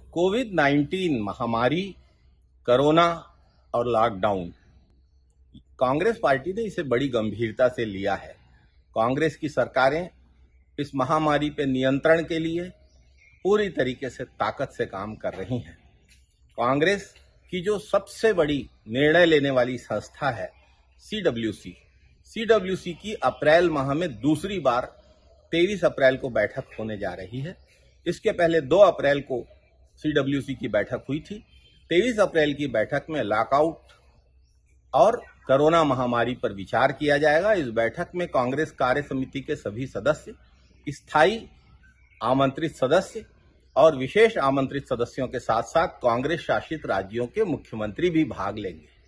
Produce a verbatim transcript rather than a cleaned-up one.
Covid nineteen महामारी, corona और lockdown, Congress party ने इसे बड़ी गंभीरता से लिया है। कांग्रेस की सरकारें इस महामारी पर नियंत्रण के लिए पूरी तरीके से ताकत से काम कर रही हैं। कांग्रेस की जो सबसे बड़ी निर्णय लेने वाली संस्था है सीडब्ल्यूसी, सीडब्ल्यूसी की अप्रैल माह में दूसरी बार तेईस अप्रैल को बैठक होने जा रही है। इसके पहले दो अप्रैल को सीडब्ल्यूसी की बैठक हुई थी। तेईस अप्रैल की बैठक में लॉकआउट और कोरोना महामारी पर विचार किया जाएगा। इस बैठक में कांग्रेस कार्य समिति के सभी सदस्य, स्थायी आमंत्रित सदस्य और विशेष आमंत्रित सदस्यों के साथ साथ कांग्रेस शासित राज्यों के मुख्यमंत्री भी भाग लेंगे।